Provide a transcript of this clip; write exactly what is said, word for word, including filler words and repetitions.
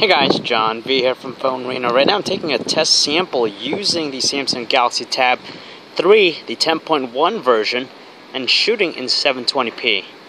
Hey guys, John V here from PhoneArena. Right now I'm taking a test sample using the Samsung Galaxy Tab three, the ten point one version, and shooting in seven twenty p.